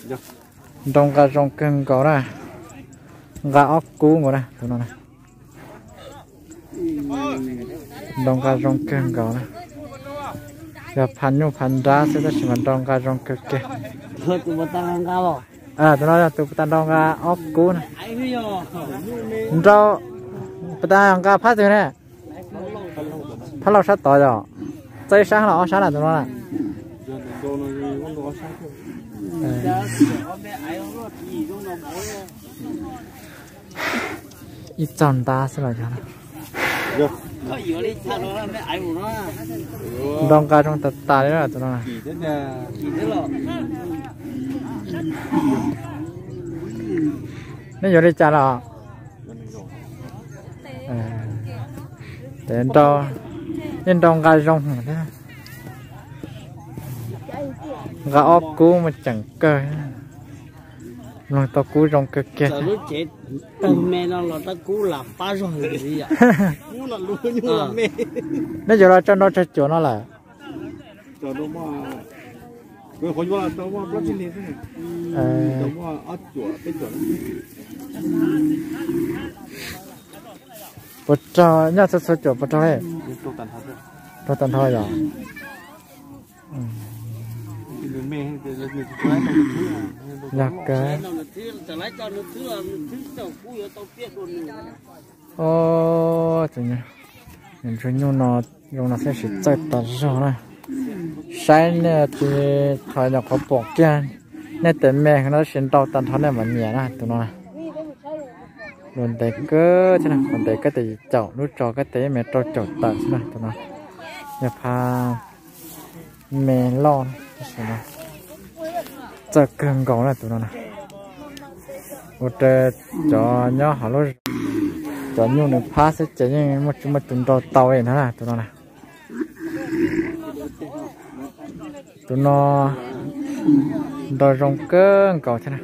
đông cá rong cưng có này gà ốc cú ngồi này tụi nó này đông cá rong cưng có này giờ pan đá sẽ chỉ mình đông cá rong cưng kia tụi nó là tụi ta đông cá ốc cú này rau tụi ta đông cá phát rồi nè phát lâu sát tỏi rồi chơi sáng là ốc sáng là tụi nó này ít tròn ta sẽ là cho nó đông cá trong ta đấy là tụi nó này nó vô đi chả là đến đông cá rong thế gà ốc cú mà chẳng cơ nó tao cú rong cơ kia mẹ nó là tao cú là ba rồi gì ạ cú là luôn như là mẹ nó giờ cho nó cho chỗ nó là cho nó mà cái hồi qua tao mà bắt trên này tao mà ớt chuột cái chuột bữa trưa nhá sao chuột bữa trưa ấy tôi tận thôi rồi nhạc cái ô tự nhiên mình chơi nhau nó dùng nó sẽ chỉ chạy tạt rồi này sáng này thì thời nó có bỏ kia nên tới mẹ nó xin tàu tận thôi này mà nhẹ nè tụi nó luôn tới cơ thế nào còn tới cái thì chậu nút trò cái tế mẹ trò chậu tạt này tụi nó nhập hà mẹ lon chắc cần gõ là tụi nó này một cho nhỏ họ luôn cho nhiều người phá sẽ chạy như một chúng tôi tàu ấy thế này tụi nó này tụi nó đòi rong cơn gõ thế này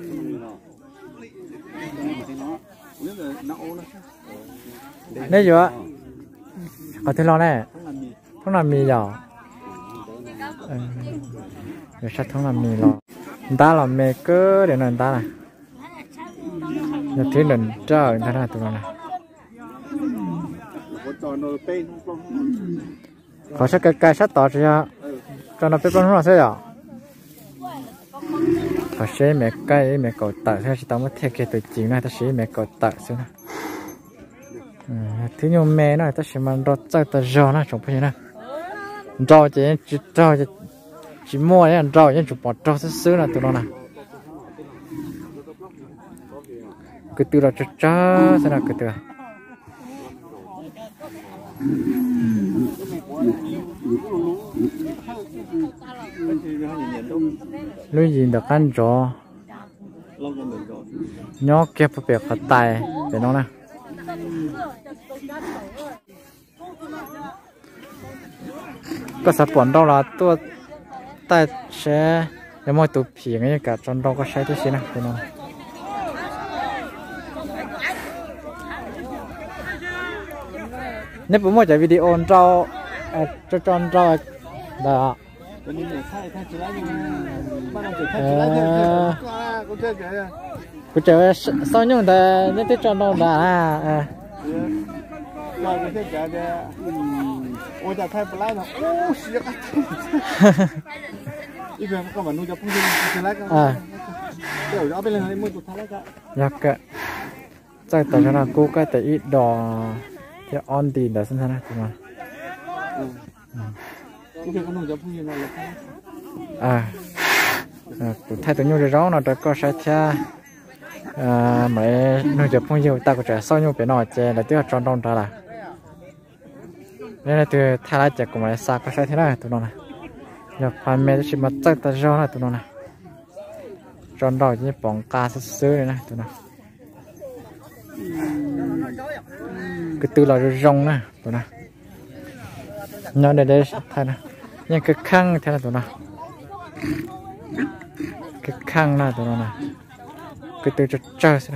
đấy chưa ở thế lo này không làm mì giò rồi sao không làm mì lo ta làm mì cơ để làm ta này như thế lần trời ta là tụi này có sao cái sát tỏ cho nó biết con nó sẽ rồi có sẽ mẹ cây mẹ cột tợ sẽ chỉ tao mới theo cái từ chính này ta sẽ mẹ cột tợ xíu này thứ nhiều mẹ nó ta sẽ mang đọt chơi ta rò nó trong cái này rò chỉ mua cái rau nhưng chụp bỏ rau xứ là tụi nó này cái từ là cha thế nào cái từ lúc gì được ăn rau nhóc kẹp phải khát tài để nó nè có sản phẩm đâu là tôi ta sẽ để mọi tụ phỉ ngay cả trong đó có sai thứ gì nào tụi nó nếu bố mọi chạy video cho đó cứ chờ sau những cái những cái cho nó đã ôi ta thay lại nó ô xí cái ít về các bạn nuôi cho phong viên lại cái kiểu đó bên này mua tụt thay lại cái nhắc cái chắc tại sao cô cái tại ít đò thì on tiền đã sinh ra tụi nó cái việc nuôi cho phong viên này là thay tụi nhau rồi đó nó đã có sai cha mấy nuôi cho phong viên ta có trẻ sau nhau phải nói trẻ là tiếc tròn tròn ra là nên là từ thay lại chả cũng phải xa có sai thế này tụi nó này giờ phần mẹ chỉ mà chắc ta rau này tụi nó này tròn đỏ như bóng cá sứ này tụi nó cái từ là rong này tụi nó nhỏ đây thay này nhưng cái khăn thế này tụi nó cái khăn này tụi nó này cái từ cho chơi thế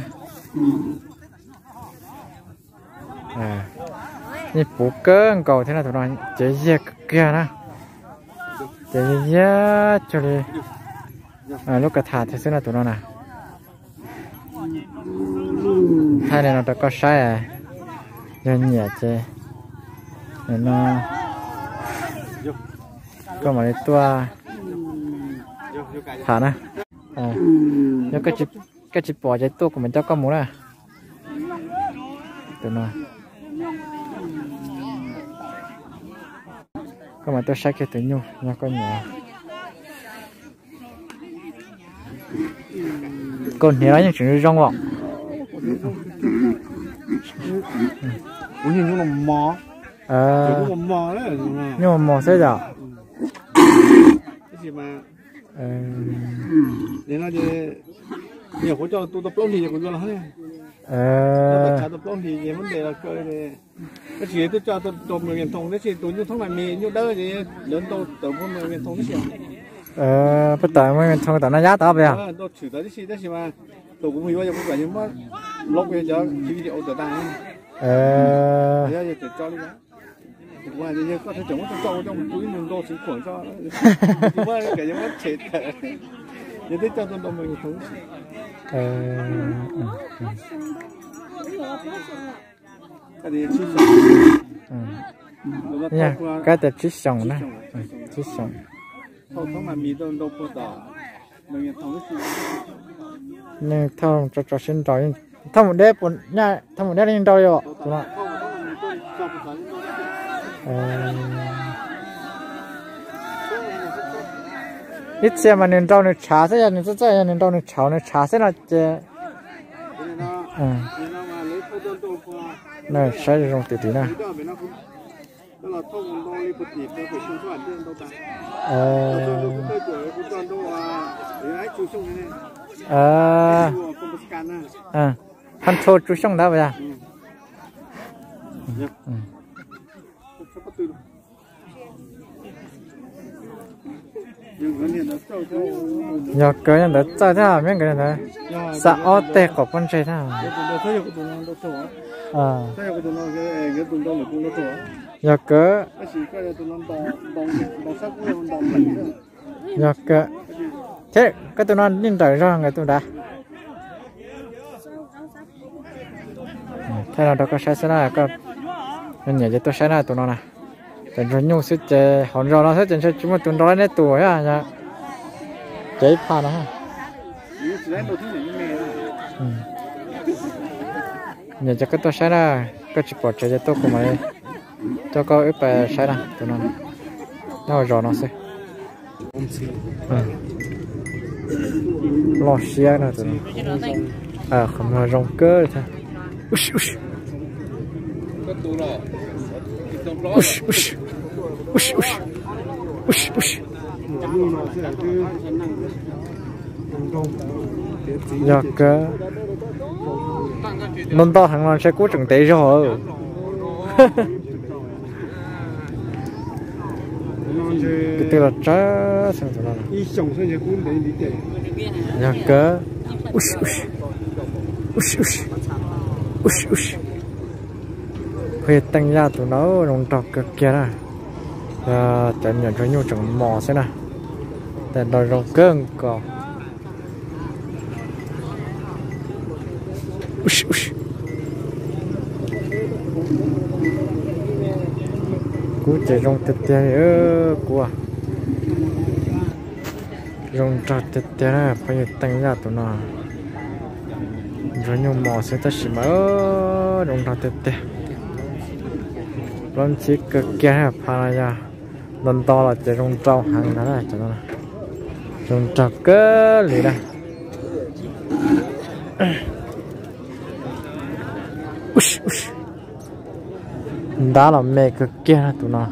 này như bố cơ cầu thế này tụi nó chế dê kia nè chế dê cho đi lúc cả thả thì sẽ là tụi nó nè hai này nó đã có sai à nên nhẹ chứ nên nó có mà tua thả nè nếu cái chip bỏ trái tua của mình cho con muốn nè tụi nó có mà tôi sai cái tụi nhau nha con nhỏ con nhớ những chuyện rong vọng cũng như những lòng mò đấy nhưng mà mò sẽ giờ cái gì mà để nó về nhiều hỗ trợ tôi tập lông thì cũng cho nó hết tập lông thì vấn đề là cơ này cái gì tôi cho tôi 10 viên thông đấy thì tôi như thông này mì như đỡ gì lớn tôi tự mua 10 viên thông đấy chứ bắt đầu mới thông tao nó giá tao bây giờ tôi chửi tới đấy chứ mà tôi cũng hiểu cũng phải nhưng mà lốc bây giờ chỉ điệu tự ta bây giờ chỉ cho đi đó ngoài giờ có thể chống cho trong túi mình tôi chỉ khoảng cho nhưng mà cái giống chết giờ tới cho tôi mình thúng cái gì chỉ nha cái tờ chỉ sòng đó chỉ sòng không mà mì đâu đâu có tỏ mình thúng cái gì nên thong cho xin rồi thong một đêm bốn nha thong một đêm lên đâu rồi đúng không ít xe mà nên đâu nên trả sẽ nên sẽ nên đâu nên trả sẽ là chế này sai rồi từ tí nào hắn thô chú xong đó bây giờ nhờ cái này đã cho thế mấy cái này sợ ót tè của con trai thế nhờ cái nhờ cái thế cái tụi nó lên trời ra người tụi đã thế nào đó có sai là có nên nhớ cho tôi sai là tụi nó nèแต่รุ่นยูสุดเจหอนรอเราถ้าจะใช้จุ่มตุนร้อยในตัวอ่ะเนี่ยเจ๊ผ่านนะฮะเนี่ยจะก็ตัวใช้ได้ก็จะปลดใจจะตัวกูมาเลยตัวก็ไปใช้ได้ตัวนั้นน่ารอน้องสิรอเชียร์นะตัวนั้นคำนวณรองเกอร์ท่าอุ๊ชอุ๊ชอุ๊ชอุ๊ชอุ๊ชอุ๊ชอุ๊ชอุ๊ชอยากก็นนต่อทางนั้นใช้กู้จังเตะจ่อcái từ là trái sang từ nào nhà cỡ huyết tăng ra tụi nó rong trọc cực kia nè tại nhận cho nhau chẳng mò thế nè tại đòi rong cơn cò cú chạy rong tết tết cua rong trọc tết tết nè phải tăng ra tụi nó rồi nhau mò sẽ ta xí mà rong trọc tết tết lắm chỉ cực kia phá ra lần to là chạy rong trâu hàng đó là cho nó rong trâu cơ lì đây đá là mẹ cực kia tụi nó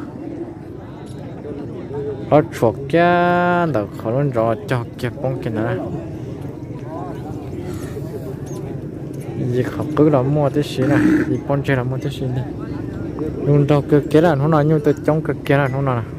ở chuột kia được khó luôn rồi cho kia bông kia nữa gì khó cứ là mua cái gì này gì con chơi là mua cái gì này luôn đâu cực kia là nó nói như từ trong cực kia là nó nào